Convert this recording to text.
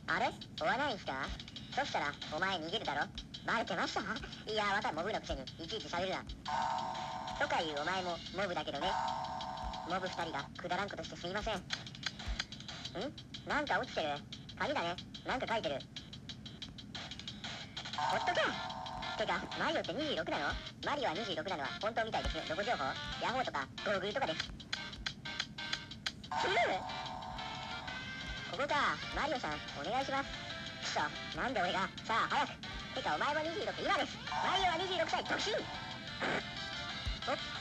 あれ追わないんすか？そしたらお前逃げるだろ。バレてました？いやまたモブのくせにいちいち喋るな。とかいうお前もモブだけどね。モブ2人がくだらんことしてすいません。なんか落ちてる。紙だね。なんか書いてる。ほっとけ。てかマリオって26なの？マリオは26なのは本当みたいです。どこ情報？ヤホーとかゴーグルとかです。ここか。マリオさんお願いします。くそ、なんで俺が。さあ早く。てかお前も26今です。マリオは26歳独身。お